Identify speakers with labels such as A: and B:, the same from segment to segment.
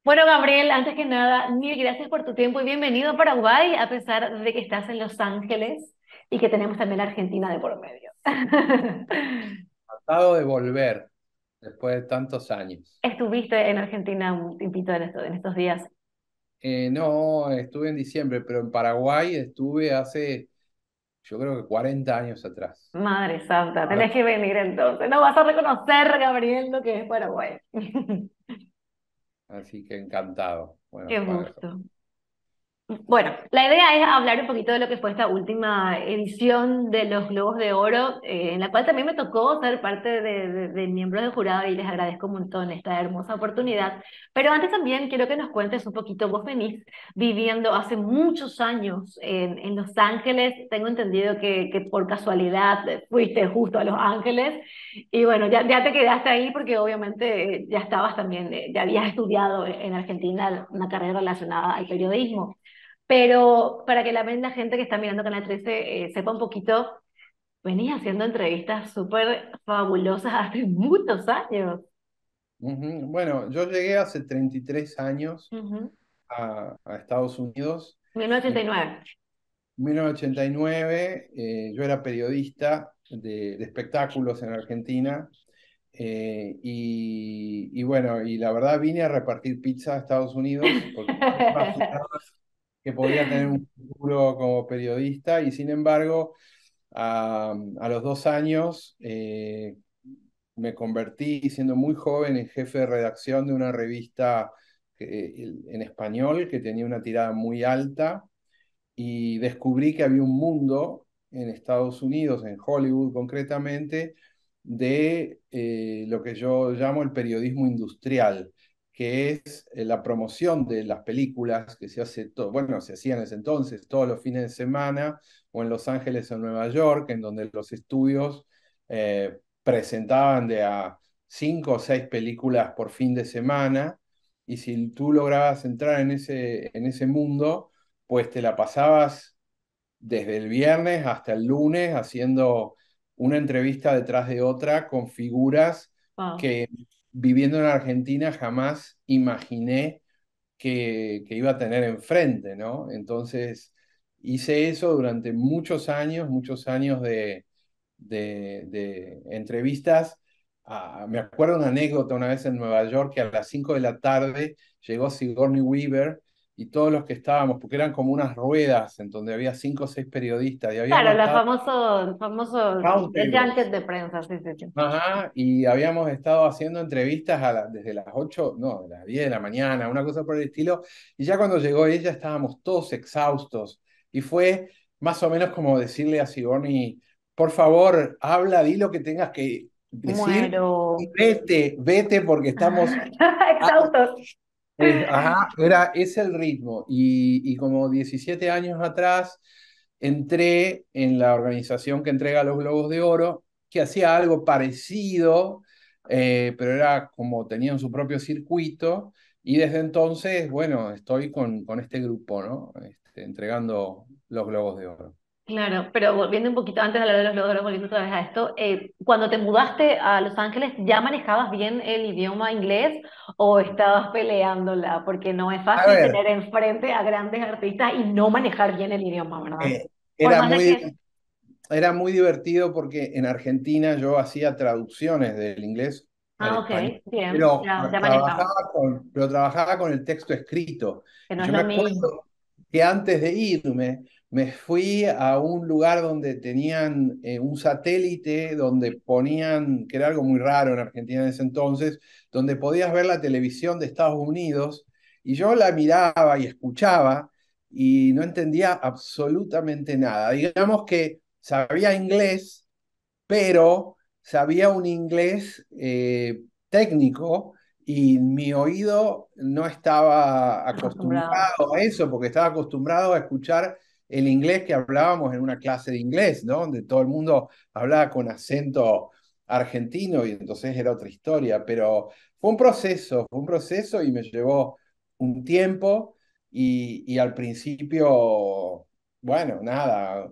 A: Bueno, Gabriel, antes que nada, mil gracias por tu tiempo y bienvenido a Paraguay, a pesar de que estás en Los Ángeles y que tenemos también Argentina de por medio.
B: Acabo de volver después de tantos años.
A: Estuviste en Argentina un tiempito en estos días.
B: No, estuve en diciembre, pero en Paraguay estuve hace, yo creo que 40 años atrás.
A: Madre Santa,
B: Ahora,
A: tenés que venir entonces. No vas a reconocer, Gabriel, lo que es Paraguay.
B: así que encantado.
A: Qué
B: Bueno,
A: gusto. Bueno, la idea es hablar un poquito de lo que fue esta última edición de los Globos de Oro, en la cual también me tocó ser parte de miembros del jurado y les agradezco un montón esta hermosa oportunidad. Pero antes también quiero que nos cuentes un poquito, vos venís viviendo hace muchos años en Los Ángeles, tengo entendido que por casualidad fuiste justo a Los Ángeles y bueno, ya te quedaste ahí porque obviamente ya estabas también, ya habías estudiado en Argentina una carrera relacionada al periodismo. Pero para que la gente que está mirando Canal 13 sepa un poquito, venís haciendo entrevistas súper fabulosas hace muchos años.
B: bueno, yo llegué hace 33 años
A: Ujú.
B: a Estados Unidos y
A: 1989.
B: 1989 yo era periodista de espectáculos en Argentina. Y bueno, y la verdad vine a repartir pizza a Estados Unidos porque no imaginaba que podía tener un futuro como periodista y sin embargo, a los 2 años me convertí siendo muy joven en jefe de redacción de una revista en español que tenía una tirada muy alta y descubrí que había un mundo en Estados Unidos, en Hollywood concretamente, de lo que yo llamo el periodismo industrial, que es la promoción de las películas que se hace, bueno, se hacía en ese entonces todos los fines de semana, o en Los Ángeles o en Nueva York, en donde los estudios presentaban de a 5 o 6 películas por fin de semana, y si tú lograbas entrar en ese mundo, pues te la pasabas desde el viernes hasta el lunes haciendo una entrevista detrás de otra con figuras
A: Wow.
B: que viviendo en Argentina jamás imaginé que iba a tener enfrente, ¿no? Entonces hice eso durante muchos años de entrevistas. Me acuerdo una anécdota una vez en Nueva York que a las 5 de la tarde llegó Sigourney Weaver y todos los que estábamos, porque eran como unas ruedas en donde había 5 o 6 periodistas y
A: Claro,
B: habíamos
A: los
B: estado
A: famosos
B: round
A: el
B: tables.
A: junket de prensa, sí, sí, sí.
B: Ajá, y habíamos estado haciendo entrevistas desde las 8 no, de las 10 de la mañana, una cosa por el estilo, y ya cuando llegó ella estábamos todos exhaustos, y fue más o menos como decirle a Sigourney, por favor, habla, di lo que tengas que decir, y
A: Muero.
B: vete, vete porque estamos...
A: Exhaustos.
B: Ajá, es el ritmo. Y como 17 años atrás entré en la organización que entrega los Globos de Oro, que hacía algo parecido, pero era como tenían su propio circuito. Y desde entonces, bueno, estoy con este grupo, ¿no? Entregando los Globos de Oro.
A: Claro, pero volviendo un poquito antes de hablar de los logros, volviendo otra vez a esto, cuando te mudaste a Los Ángeles, ¿ya manejabas bien el idioma inglés o estabas peleándola? Porque no es
B: A
A: fácil
B: ver,
A: tener enfrente a grandes artistas y no manejar bien el idioma, ¿verdad?
B: eh,
A: Por
B: era
A: más de
B: muy,
A: que...
B: era muy divertido porque en Argentina yo hacía traducciones del inglés al
A: Ah, ok,
B: español,
A: bien,
B: pero
A: ya manejaba,
B: pero trabajaba con el texto escrito.
A: que
B: Y
A: no es
B: yo
A: lo
B: me
A: mismo.
B: acuerdo que antes de irme, me fui a un lugar donde tenían un satélite, donde ponían, que era algo muy raro en Argentina en ese entonces, donde podías ver la televisión de Estados Unidos, y yo la miraba y escuchaba y no entendía absolutamente nada. Digamos que sabía inglés, pero sabía un inglés técnico y mi oído no estaba
A: Acostumbrado.
B: acostumbrado a eso porque estaba acostumbrado a escuchar el inglés que hablábamos en una clase de inglés, ¿no? Donde todo el mundo hablaba con acento argentino y entonces era otra historia, pero fue un proceso y me llevó un tiempo y al principio, bueno, nada,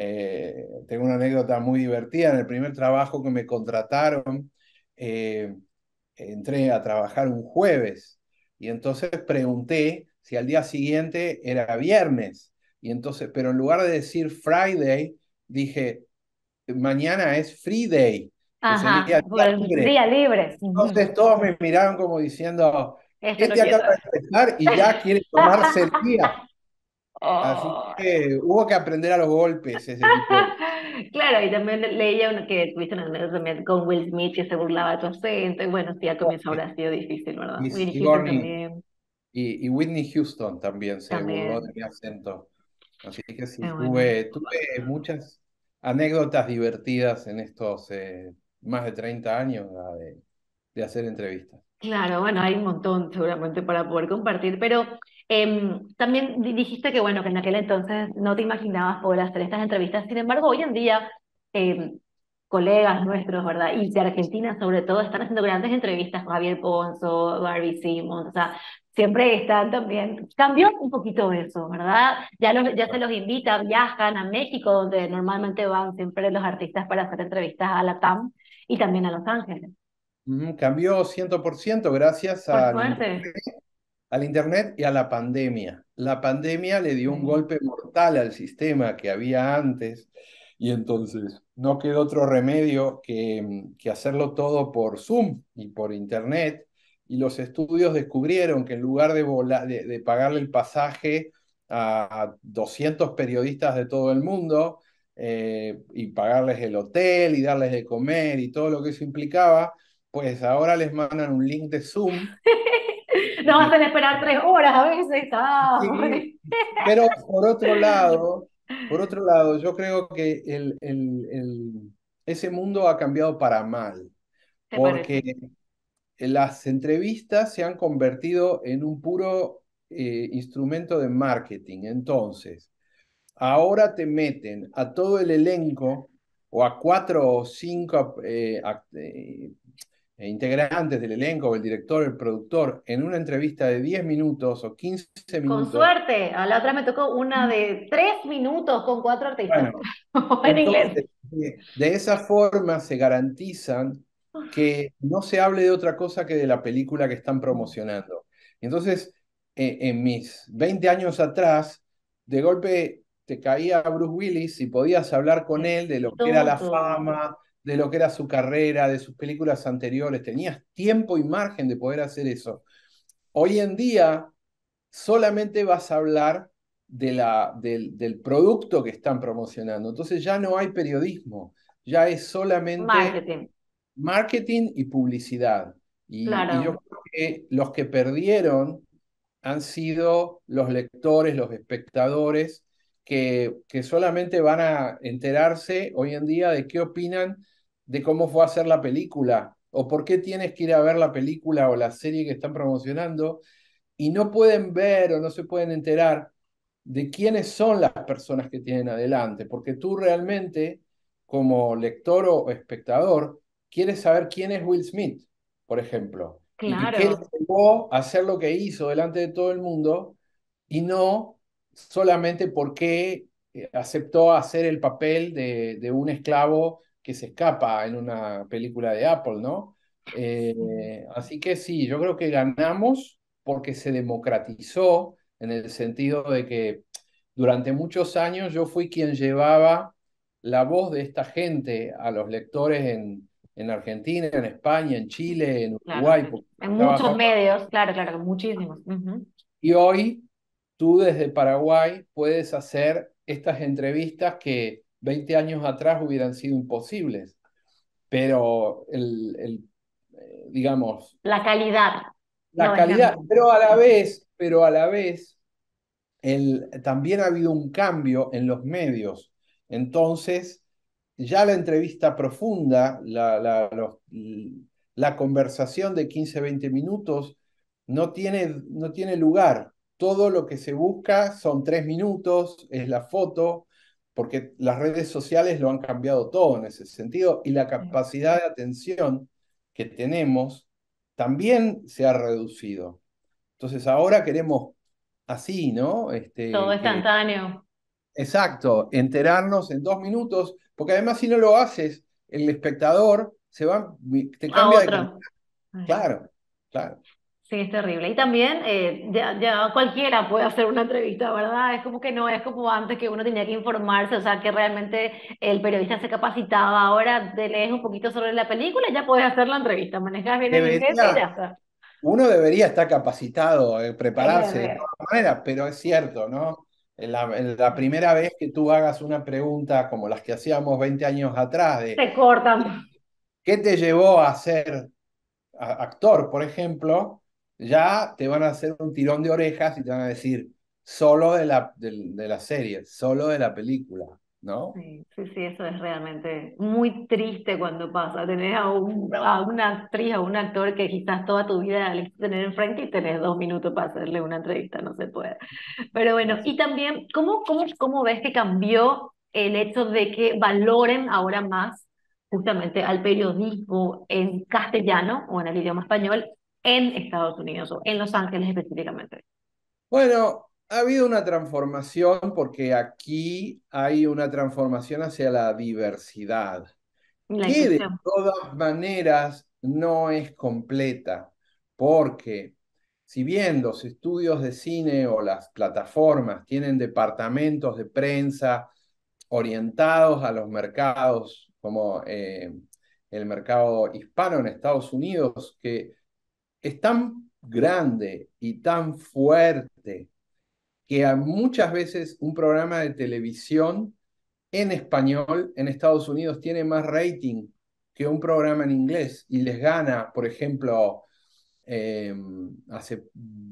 B: tengo una anécdota muy divertida. En el primer trabajo que me contrataron, eh, entré a trabajar un jueves y entonces pregunté si al día siguiente era viernes. Y entonces, pero en lugar de decir Friday, dije, mañana es Free Day, que sería
A: Ajá,
B: día
A: pues
B: libre.
A: día libre. Ujú.
B: Entonces todos me miraron como diciendo,
A: Esto no
B: este
A: quiero
B: acaba
A: saber.
B: de empezar y ya quiere tomarse el día. Así
A: Oh.
B: que hubo que aprender a los golpes ese tipo de...
A: Claro, y también leía que tuviste una anécdota también con Will Smith que se burlaba de tu acento, y bueno, sí, al comienzo habrá sido difícil, ¿verdad?
B: Y
A: Whitney Houston
B: Sigourney
A: también,
B: y Whitney Houston también se burló de
A: también,
B: mi acento. Así que sí,
A: bueno,
B: tuve muchas anécdotas divertidas en estos más de 30 años de hacer entrevistas.
A: claro, bueno, hay un montón seguramente para poder compartir, pero también dijiste que bueno, que en aquel entonces no te imaginabas poder hacer estas entrevistas. Sin embargo, hoy en día, em, colegas nuestros, ¿verdad? Y de Argentina sobre todo, están haciendo grandes entrevistas con Javier Ponzo, Barbie Simmons, o sea, siempre están también, cambió un poquito eso, ¿verdad? Ya se los invita, viajan a México, donde normalmente van siempre los artistas para hacer entrevistas a la TAM y también a Los Ángeles.
B: Cambió 100% gracias
A: Por suerte.
B: al Internet y a la pandemia. La pandemia le dio un
A: Sí.
B: golpe mortal al sistema que había antes y entonces no quedó otro remedio que hacerlo todo por Zoom y por Internet. Y los estudios descubrieron que en lugar de pagarle el pasaje a 200 periodistas de todo el mundo y pagarles el hotel y darles de comer y todo lo que eso implicaba, pues ahora les mandan un link de Zoom.
A: Nos hacen esperar 3 horas a veces. Ah,
B: Sí,
A: bueno.
B: pero por otro lado, yo creo que ese mundo ha cambiado para mal,
A: ¿Te parece?
B: porque las entrevistas se han convertido en un puro instrumento de marketing. Entonces, ahora te meten a todo el elenco o a 4 o 5 integrantes del elenco, el director, el productor, en una entrevista de 10 minutos o 15
A: Con
B: minutos.
A: suerte. A la otra me tocó una de 3 minutos con 4 artistas.
B: Bueno,
A: En inglés.
B: entonces, de esa forma se garantizan que no se hable de otra cosa que de la película que están promocionando. Entonces, en mis 20 años atrás, de golpe te caía Bruce Willis y podías hablar con
A: De
B: él de lo que era la
A: todo.
B: fama, de lo que era su carrera, de sus películas anteriores. Tenías tiempo y margen de poder hacer eso. Hoy en día solamente vas a hablar del producto que están promocionando. Entonces ya no hay periodismo, ya es solamente
A: Marketing.
B: marketing y publicidad. Y yo
A: Claro.
B: creo que los que perdieron han sido los lectores, los espectadores, que solamente van a enterarse hoy en día de qué opinan de cómo fue a hacer la película o por qué tienes que ir a ver la película o la serie que están promocionando y no pueden ver o no se pueden enterar de quiénes son las personas que tienen adelante, porque tú realmente, como lector o espectador, quieres saber quién es Will Smith, por ejemplo, y qué le
A: Claro.
B: llevó a hacer lo que hizo delante de todo el mundo, y no solamente porque aceptó hacer el papel de un esclavo que se escapa en una película de Apple, ¿no? Así que sí, yo creo que ganamos porque se democratizó en el sentido de que durante muchos años yo fui quien llevaba la voz de esta gente a los lectores en Argentina, en España, en Chile, en
A: Claro.
B: Uruguay, porque
A: En muchos
B: trabajaba.
A: medios. Claro, claro, muchísimos. Ujú.
B: Y hoy tú desde Paraguay puedes hacer estas entrevistas que 20 años atrás hubieran sido imposibles, pero digamos,
A: La calidad
B: la
A: no es la
B: calidad,
A: misma.
B: pero a la vez también ha habido un cambio en los medios. Entonces, ya la entrevista profunda, la conversación de 15 20 minutos no tiene lugar. Todo lo que se busca son 3 minutos, es la foto, porque las redes sociales lo han cambiado todo en ese sentido y la
A: Sí.
B: capacidad de atención que tenemos también se ha reducido. Entonces ahora queremos así, ¿no?
A: Todo instantáneo.
B: Exacto, enterarnos en 2 minutos, porque además si no lo haces, el espectador te
A: A
B: cambia de canal.
A: otro. Ay.
B: Claro, claro.
A: Sí, es terrible. Y también ya cualquiera puede hacer una entrevista, ¿verdad? Es como que no es como antes que uno tenía que informarse, o sea, que realmente el periodista se capacitaba. Ahora te lees un poquito sobre la película y ya puedes hacer la entrevista. Manejas bien el inglés y ya
B: Debería,
A: está.
B: uno debería estar capacitado,
A: Es
B: prepararse de
A: deber.
B: todas maneras, pero es cierto, ¿no? En la primera vez que tú hagas una pregunta como las que hacíamos 20 años atrás, de
A: Te cortan.
B: ¿qué te llevó a ser actor, por ejemplo? Ya te van a hacer un tirón de orejas y te van a decir solo de la serie, solo de la película, ¿no?
A: Sí, sí, sí, eso es realmente muy triste cuando pasa. Tenés a una actriz, a un actor que quizás toda tu vida le quisiste tener enfrente y tenés 2 minutos para hacerle una entrevista, no se puede. Pero bueno,
B: Así.
A: y también, ¿cómo ves que cambió el hecho de que valoren ahora más justamente al periodismo en castellano o en el idioma español en Estados Unidos o en Los Ángeles específicamente?
B: Bueno, ha habido una transformación porque aquí hay una transformación hacia la diversidad,
A: La
B: que de
A: inclusión.
B: todas maneras no es completa, porque si bien los estudios de cine o las plataformas tienen departamentos de prensa orientados a los mercados, como el mercado hispano en Estados Unidos, que es tan grande y tan fuerte que muchas veces un programa de televisión en español en Estados Unidos tiene más rating que un programa en inglés y les gana, por ejemplo, eh, hace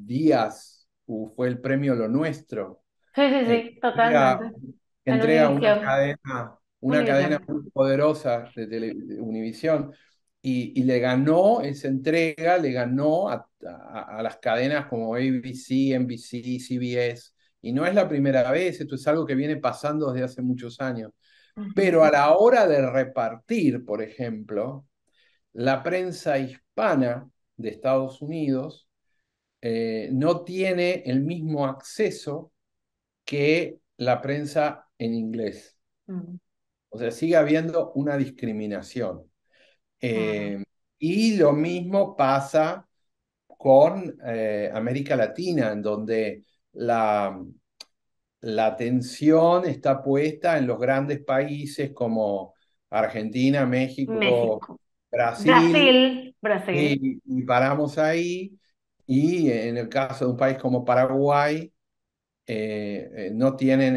B: días fue el premio Lo Nuestro,
A: Sí, sí,
B: eh,
A: sí,
B: entrega,
A: totalmente.
B: que
A: En
B: entrega
A: Univision.
B: una cadena
A: Univision.
B: muy poderosa de Univisión, y le ganó esa entrega, le ganó a las cadenas como ABC, NBC, CBS, y no es la primera vez, esto es algo que viene pasando desde hace muchos años.
A: Ujú.
B: Pero a la hora de repartir, por ejemplo, la prensa hispana de Estados Unidos no tiene el mismo acceso que la prensa en inglés.
A: Mm.
B: O sea, sigue habiendo una discriminación.
A: Ah,
B: Eh, y lo mismo pasa con América Latina, en donde la atención está puesta en los grandes países como Argentina, México,
A: México.
B: Brasil,
A: Brasil, Brasil.
B: y paramos ahí. Y en el caso de un país como Paraguay, no tienen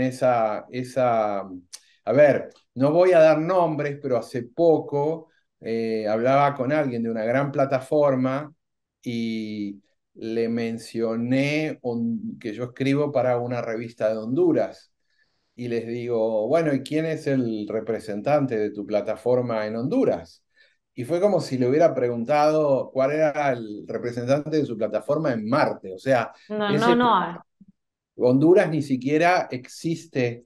B: A ver, no voy a dar nombres, pero hace poco hablaba con alguien de una gran plataforma y le mencioné que yo escribo para una revista de Honduras. Y les digo, bueno, ¿y quién es el representante de tu plataforma en Honduras? Y fue como si le hubiera preguntado cuál era el representante de su plataforma en Marte. O sea,
A: No, no,
B: ese
A: no hay.
B: Honduras ni siquiera existe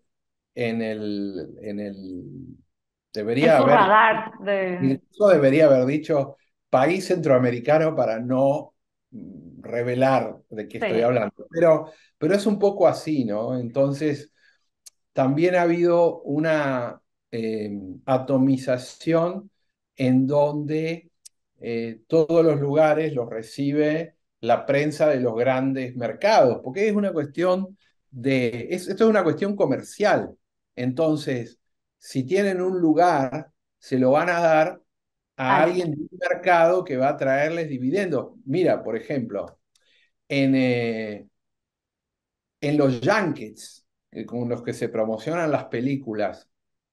B: en el,
A: En
B: debería
A: su
B: haber,
A: radar de...
B: incluso debería haber dicho país centroamericano para no revelar de qué estoy
A: Sí,
B: hablando. Pero es un poco así, ¿no? Entonces, también ha habido una eh, atomización en donde todos los lugares los recibe la prensa de los grandes mercados, porque es una cuestión esto es una cuestión comercial. Entonces, si tienen un lugar, se lo van a dar a
A: alguien.
B: alguien de un mercado que va a traerles dividendos. Mira, por ejemplo, en, eh, en los junkets, con los que se promocionan las películas,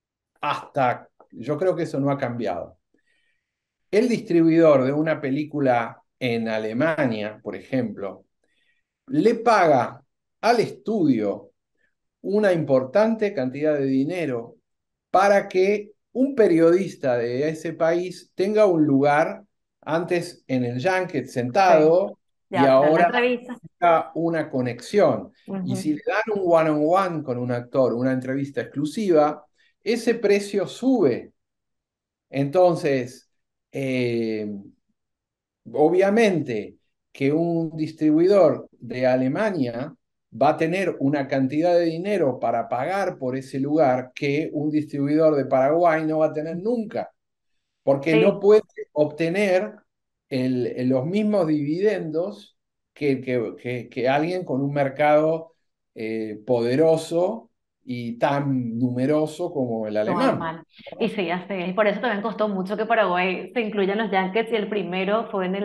B: yo creo que eso no ha cambiado. El distribuidor de una película en Alemania, por ejemplo, le paga al estudio una importante cantidad de dinero para que un periodista de ese país tenga un lugar antes en el junket
A: Sí,
B: sentado y
A: ya, para la
B: ahora
A: entrevista.
B: una conexión. Y
A: Ujú.
B: si le dan un one-on-one con un actor, una entrevista exclusiva, ese precio sube. Entonces, eh, obviamente que un distribuidor de Alemania va a tener una cantidad de dinero para pagar por ese lugar que un distribuidor de Paraguay no va a tener nunca, porque no
A: Sí,
B: puede obtener los mismos dividendos que alguien con un mercado poderoso y tan numeroso como el
A: Como
B: alemán.
A: alemán. Y sí, así es. Y por eso también costó mucho que Paraguay se incluya en los Junkets y el primero fue en el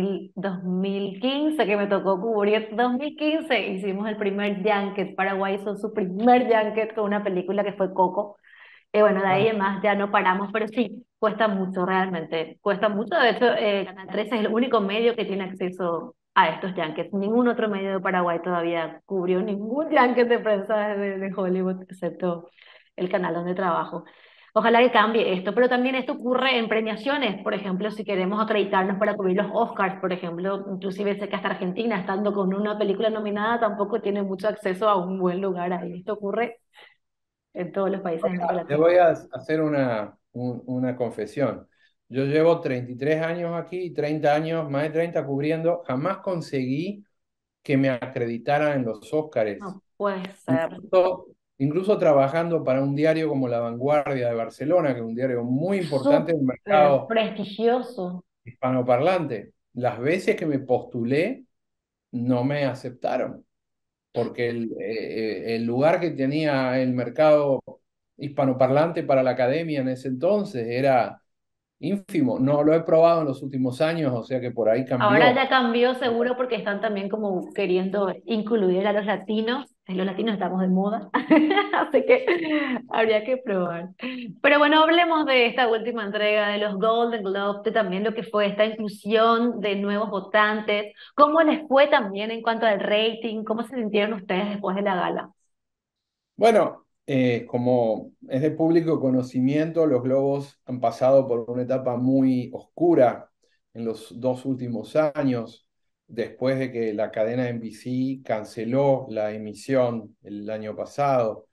A: 2015 que me tocó cubrir. 2015 hicimos el primer Junket. Paraguay hizo su primer Junket con una película que fue Coco. Y bueno, de ahí
B: Ah,
A: en más ya no paramos, pero sí, cuesta mucho realmente. Cuesta mucho. De hecho, Canal 13 es el único medio que tiene acceso a estos Junkets. Ningún otro medio de Paraguay todavía cubrió ningún Junket de prensa de Hollywood, excepto el canal donde trabajo. Ojalá que cambie esto, pero también esto ocurre en premiaciones, por ejemplo, si queremos acreditarnos para cubrir los Oscars, por ejemplo, inclusive sé que hasta Argentina, estando con una película nominada, tampoco tiene mucho acceso a un buen lugar ahí. Esto ocurre en todos los países de América
B: te
A: Latina.
B: voy a hacer una confesión. Yo llevo 33 años aquí, 30 años, más de 30 cubriendo. Jamás conseguí que me acreditaran en los Óscares.
A: No puede ser.
B: Incluso, incluso trabajando para un diario como La Vanguardia de Barcelona, que es un diario muy importante en el
A: Súper
B: mercado
A: prestigioso.
B: hispanoparlante, las veces que me postulé no me aceptaron, porque el lugar que tenía el mercado hispanoparlante para la academia en ese entonces era ínfimo. No lo he probado en los últimos años, o sea que por ahí
A: Ahora
B: cambió.
A: ya cambió seguro porque están también como queriendo incluir a los latinos. Los latinos estamos de moda, así que habría que probar. Pero bueno, hablemos de esta última entrega de los Golden Globes, de también lo que fue esta inclusión de nuevos votantes. ¿Cómo les fue también en cuanto al rating? ¿Cómo se sintieron ustedes después de la gala?
B: Bueno, como es de público conocimiento, los Globos han pasado por una etapa muy oscura en los 2 últimos años, después de que la cadena NBC canceló la emisión el año pasado.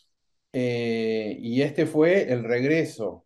B: Y este fue el regreso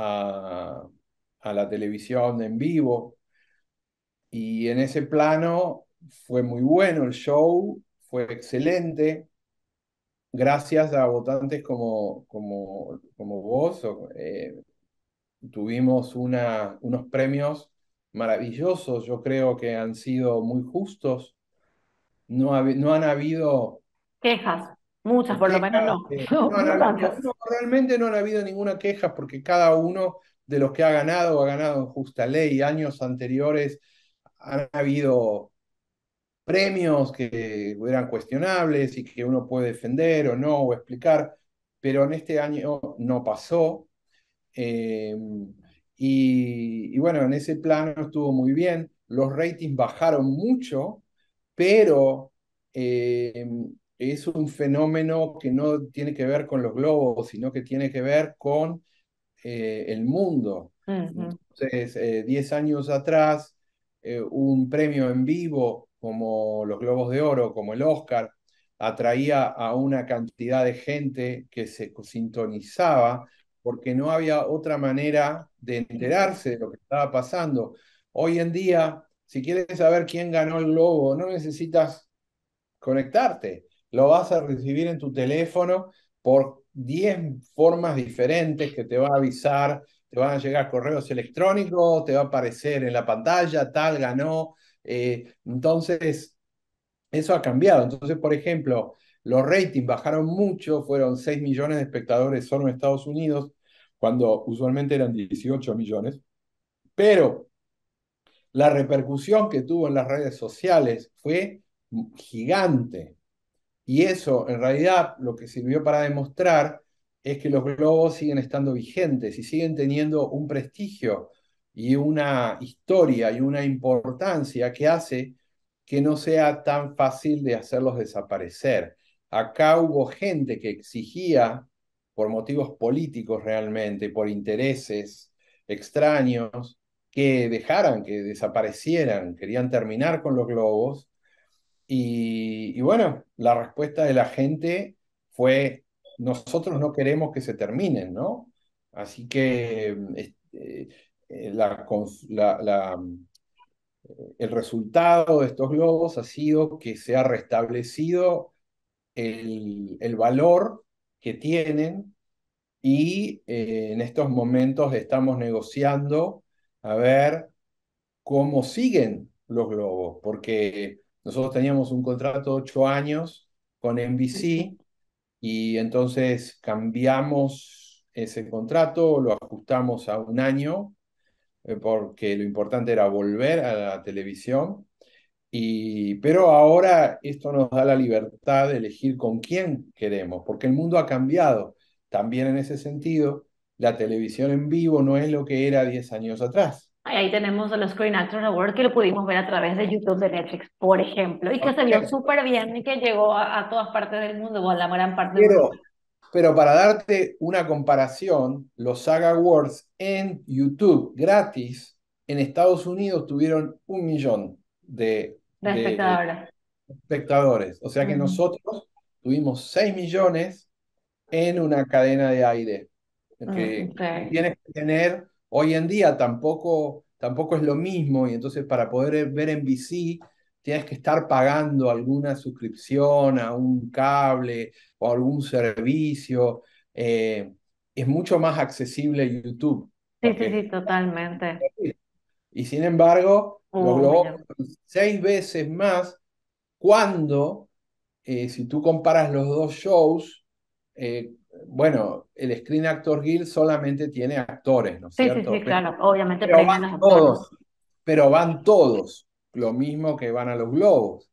B: a la televisión en vivo. Y en ese plano fue muy bueno el show, fue excelente gracias a votantes como vos, tuvimos unos premios maravillosos, yo creo que han sido muy justos, no han habido
A: Quejas, muchas por lo menos
B: quejas,
A: no, no, no tantas.
B: no, realmente no han habido ninguna queja porque cada uno de los que ha ganado en justa ley. Años anteriores han habido premios que eran cuestionables y que uno puede defender o no, o explicar, pero en este año no pasó. eh, y bueno, en ese plano estuvo muy bien. Los ratings bajaron mucho, pero eh, es un fenómeno que no tiene que ver con los globos, sino que tiene que ver con el mundo.
A: Ujú.
B: Entonces, 10 años atrás, un premio en vivo como los Globos de Oro, como el Oscar, atraía a una cantidad de gente que se sintonizaba porque no había otra manera de enterarse de lo que estaba pasando. Hoy en día, si quieres saber quién ganó el Globo, no necesitas conectarte. Lo vas a recibir en tu teléfono por 10 formas diferentes que te va a avisar, te van a llegar correos electrónicos, te va a aparecer en la pantalla, tal ganó. Entonces, eso ha cambiado. Entonces, por ejemplo, los ratings bajaron mucho, fueron 6 millones de espectadores solo en Estados Unidos, cuando usualmente eran 18 millones, pero la repercusión que tuvo en las redes sociales fue gigante. Y eso, en realidad, lo que sirvió para demostrar es que los globos siguen estando vigentes y siguen teniendo un prestigio y una historia y una importancia que hace que no sea tan fácil de hacerlos desaparecer. Acá hubo gente que exigía, por motivos políticos realmente, por intereses extraños, que dejaran, que desaparecieran, querían terminar con los globos y bueno, la respuesta de la gente fue, nosotros no queremos que se terminen, ¿no? Así que el resultado de estos globos ha sido que se ha restablecido el valor que tienen y en estos momentos estamos negociando a ver cómo siguen los globos, porque nosotros teníamos un contrato de 8 años con
A: Ujú.
B: NBC y entonces cambiamos ese contrato, lo ajustamos a 1 año, porque lo importante era volver a la televisión. Pero ahora esto nos da la libertad de elegir con quién queremos, porque el mundo ha cambiado. También en ese sentido, la televisión en vivo no es lo que era 10 años atrás.
A: Ahí tenemos los Screen Actors Award que lo pudimos ver a través de YouTube de Netflix, por ejemplo, y que se vio
B: Perfecto.
A: súper bien y que llegó a todas partes del mundo, o a la gran parte del mundo.
B: Pero para darte una comparación, los SAG Awards en YouTube gratis en Estados Unidos tuvieron 1 millón
A: De
B: de
A: espectadora.
B: espectadores. O sea que
A: Ujú.
B: nosotros tuvimos 6 millones en una cadena de aire que
A: Ok.
B: tienes que tener. Hoy en día tampoco es lo mismo, y entonces para poder ver en NBC tienes que estar pagando alguna suscripción a un cable o algún servicio. Es mucho más accesible YouTube,
A: Sí, sí,
B: porque
A: sí, totalmente.
B: y sin embargo, los
A: Un
B: globos
A: millón.
B: son 6 veces más cuando, si tú comparas los dos shows, eh, bueno, el Screen Actor Guild solamente tiene actores, ¿no es
A: Sí, sí, sí,
B: cierto?
A: claro. Obviamente
B: Pero
A: premian
B: van
A: los actores.
B: todos, pero van todos, lo mismo que van a los globos.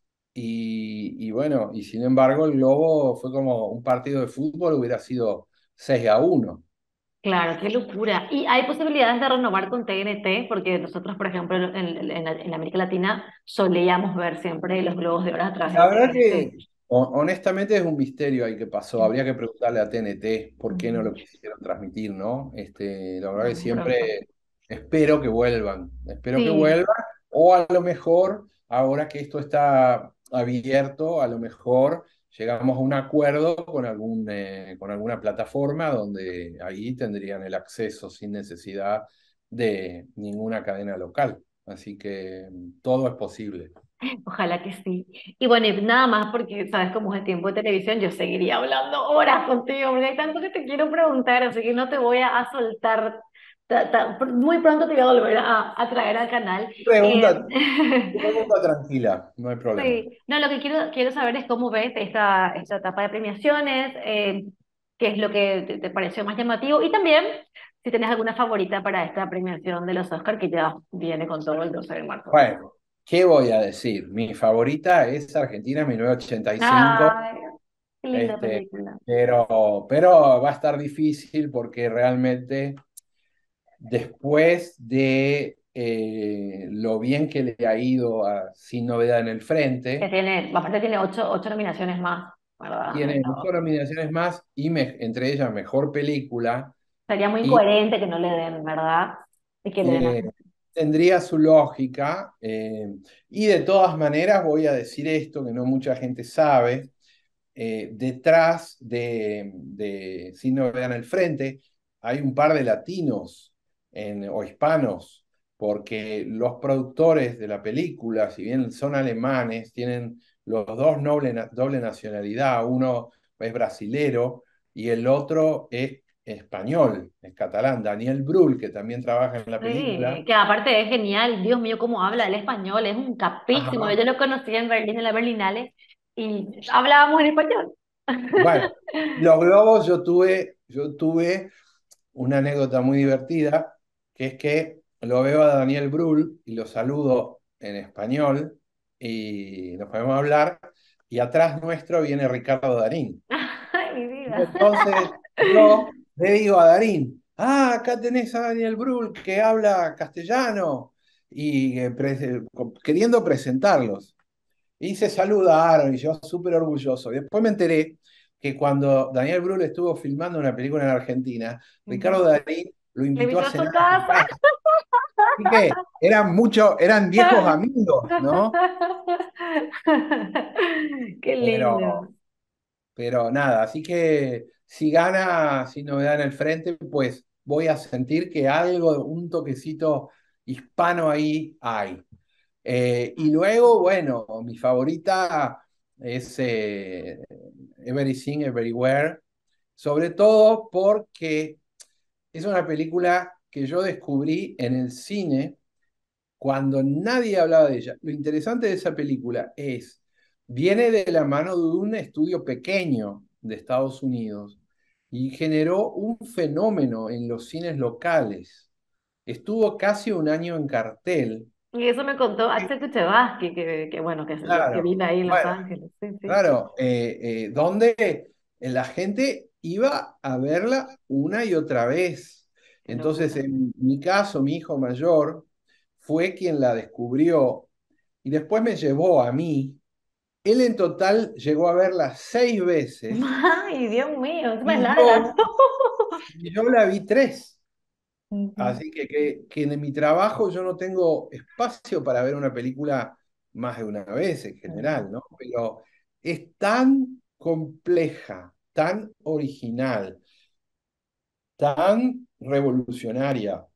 B: Y bueno, y sin embargo, el globo fue como un partido de fútbol, hubiera sido 6-1.
A: Claro, qué locura. ¿Y hay posibilidades de renovar con TNT? Porque nosotros, por ejemplo, en América Latina solíamos ver siempre los Globos de Oro a través de
B: La verdad
A: TNT.
B: que honestamente es un misterio ahí que pasó. Habría que preguntarle a TNT por qué no
A: Ujú.
B: lo quisieron transmitir, ¿no? La verdad que
A: Vamos a preguntar.
B: siempre espero que vuelvan, espero que
A: Sí,
B: vuelvan, o a lo mejor, ahora que esto está abierto, a lo mejor llegamos a un acuerdo con alguna plataforma donde ahí tendrían el acceso sin necesidad de ninguna cadena local. Así que todo es posible.
A: ojalá que sí. Y bueno, y nada más porque sabes cómo es el tiempo de televisión, yo seguiría hablando horas contigo, porque hay tanto que te quiero preguntar, así que no te voy a soltar. Muy pronto te voy a volver a traer al canal.
B: Pregunta, pregunta tranquila, no hay problema.
A: Sí, no, lo que quiero saber es cómo ves esta etapa de premiaciones, qué es lo que te pareció más llamativo y también si tenés alguna favorita para esta premiación de los Oscar que ya viene con todo el 12 de marzo.
B: Bueno, ¿qué voy a decir? Mi favorita es Argentina 1985,
A: Ay, qué linda
B: este,
A: película.
B: pero va a estar difícil porque realmente después de lo bien que le ha ido a Sin Novedad en el
A: Que
B: Frente,
A: tiene, aparte tiene ocho nominaciones más, ¿verdad?
B: tiene 8 nominaciones más y entre ellas Mejor Película.
A: Sería muy
B: Y
A: incoherente que no le den, ¿verdad? Y que le den a...
B: eh, tendría su lógica. Y de todas maneras voy a decir esto que no mucha gente sabe. Detrás de Sin Novedad en el Frente hay un par de latinos o hispanos, porque los productores de la película, si bien son alemanes, tienen los dos doble nacionalidad. Uno es brasilero y el otro es español, es catalán. Daniel Brühl, que también trabaja en la
A: Sí,
B: película.
A: que aparte es genial, Dios mío, cómo habla el español, es un capísimo.
B: Ajá.
A: Yo lo conocí en Berlín, en la Berlinale, y hablábamos en español.
B: Bueno, los globos yo tuve una anécdota muy divertida, que es que lo veo a Daniel Brühl y lo saludo en español y nos podemos hablar, y atrás nuestro viene Ricardo Darín.
A: Ay, mi
B: Y
A: vida.
B: entonces yo le digo a Darín, acá tenés a Daniel Brühl que habla castellano, y queriendo presentarlos. Y se saludaron y yo súper orgulloso. Y después me enteré que cuando Daniel Brühl estuvo filmando una película en Argentina, Ricardo
A: Ujú.
B: Darín lo
A: Le
B: invitó a
A: invitó a su
B: cenar a su
A: casa.
B: casa. Así que eran viejos amigos, ¿no?
A: Qué
B: Pero,
A: lindo.
B: pero nada, así que si gana Sin Novedad en el Frente, pues voy a sentir que algo, un toquecito hispano ahí hay. Y luego, bueno, mi favorita es Everything, Everywhere, sobre todo porque es una película que yo descubrí en el cine cuando nadie hablaba de ella. Lo interesante de esa película es, viene de la mano de un estudio pequeño de Estados Unidos y generó un fenómeno en los cines locales. Estuvo casi un año en cartel.
A: Y eso me contó Axel Kuchevaski, que bueno, que
B: Claro,
A: vive ahí en Los
B: bueno,
A: Ángeles. Sí, sí.
B: claro, donde la gente iba a verla una y otra vez.
A: Qué
B: Entonces,
A: locura.
B: en mi caso, mi hijo mayor fue quien la descubrió y después me llevó a mí. Él en total llegó a verla 6 veces
A: Ay, Dios mío, es más
B: y
A: larga.
B: yo la vi tres.
A: Ujú,
B: Así que en mi trabajo yo no tengo espacio para ver una película más de una vez en
A: ujú,
B: general, ¿no? Pero es tan compleja, tan original, tan revolucionaria,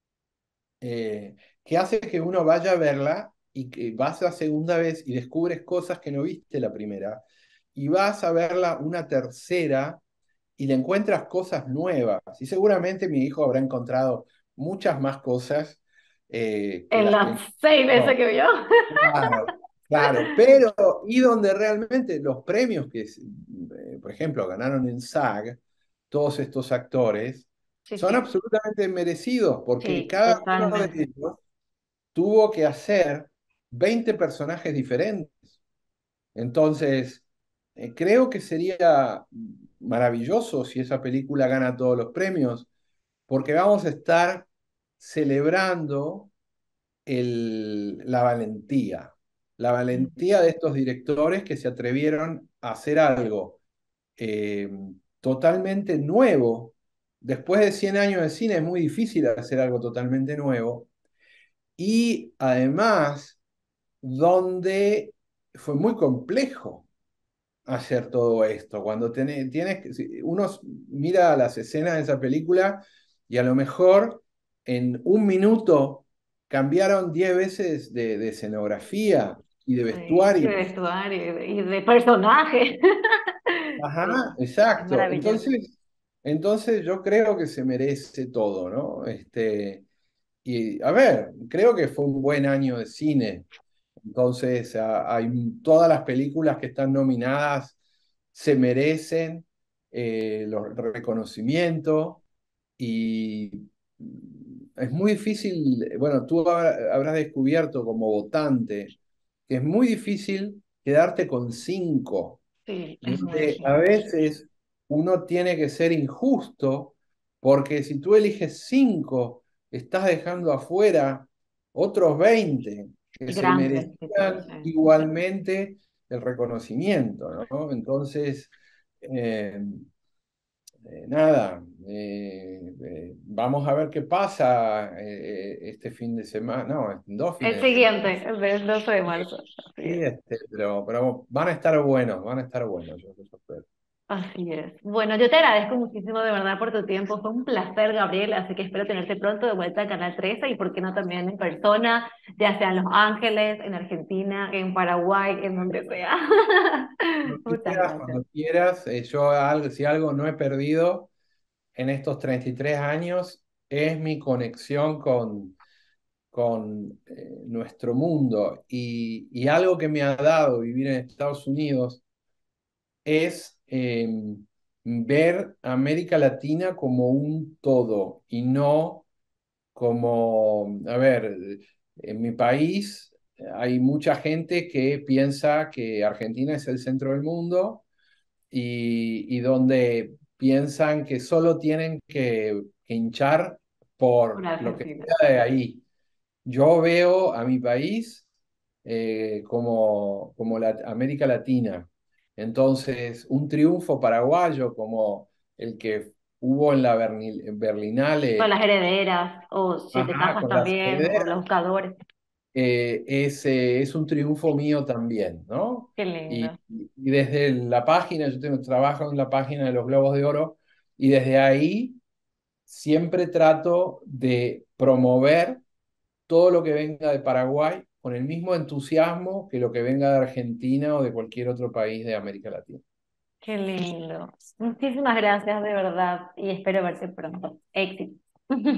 B: que hace que uno vaya a verla y que vas la segunda vez y descubres cosas que no viste la primera, y vas a verla una tercera y le encuentras cosas nuevas. Y seguramente mi hijo habrá encontrado muchas más cosas que
A: en
B: las que
A: las 6 veces
B: encontró.
A: que vio.
B: Claro, claro, pero y donde realmente los premios que, por ejemplo, ganaron en SAG, todos estos actores,
A: Sí,
B: son
A: sí,
B: absolutamente merecidos, porque
A: sí,
B: cada uno de
A: totalmente.
B: ellos tuvo que hacer 20 personajes diferentes. Entonces, creo que sería maravilloso si esa película gana todos los premios, porque vamos a estar celebrando la valentía de estos directores que se atrevieron a hacer algo eh, totalmente nuevo. Después de 100 años de cine es muy difícil hacer algo totalmente nuevo. Y además, donde fue muy complejo hacer todo esto. Cuando si uno mira las escenas de esa película y a lo mejor en un minuto cambiaron 10 veces de escenografía y de
A: Sí, de
B: vestuario.
A: vestuario y de personaje. Sí,
B: Ajá,
A: es
B: exacto.
A: maravilloso.
B: Entonces yo creo que se merece todo, ¿no? Y a ver, creo que fue un buen año de cine. Entonces, hay todas las películas que están nominadas se merecen los reconocimiento y es muy difícil, bueno, tú habrás descubierto como votante que es muy difícil quedarte con cinco,
A: Sí, es muy
B: donde a
A: difícil.
B: veces uno tiene que ser injusto porque si tú eliges cinco, estás dejando afuera otros 20 que se
A: Grandes títulos,
B: merecían
A: sí.
B: igualmente el reconocimiento, ¿no? Entonces, eh, nada, vamos a ver qué pasa este fin de semana, no, en 2 fines
A: El
B: de semana.
A: siguiente, el del 12 de marzo. Así
B: Sí,
A: es.
B: pero van a estar buenos, van a estar buenos, yo espero.
A: Así es. Bueno, yo te agradezco muchísimo de verdad por tu tiempo. Fue un placer, Gabriel, así que espero tenerte pronto de vuelta al Canal 13 y por qué no también en persona, ya sea en Los Ángeles, en Argentina, en Paraguay, en donde sea. Muchas gracias.
B: Cuando quieras, si algo no he perdido en estos 33 años, es mi conexión con nuestro mundo. Y algo que me ha dado vivir en Estados Unidos es ver América Latina como un todo y no como, a ver, en mi país hay mucha gente que piensa que Argentina es el centro del mundo y donde piensan que solo tienen que hinchar
A: Por
B: por lo que
A: Argentina.
B: sea de ahí. Yo veo a mi país como la América Latina. Entonces, un triunfo paraguayo como el que hubo en la
A: Con
B: Berlinale,
A: las herederas, o Siete
B: ajá,
A: Casas
B: con las
A: también, o Los
B: herederas,
A: Buscadores.
B: es un triunfo mío también, ¿no?
A: Qué
B: Y,
A: lindo.
B: y desde la página, yo trabajo en la página de los Globos de Oro, y desde ahí siempre trato de promover todo lo que venga de Paraguay con el mismo entusiasmo que lo que venga de Argentina o de cualquier otro país de América Latina.
A: Qué lindo. Muchísimas gracias de verdad y espero verte pronto. Éxito.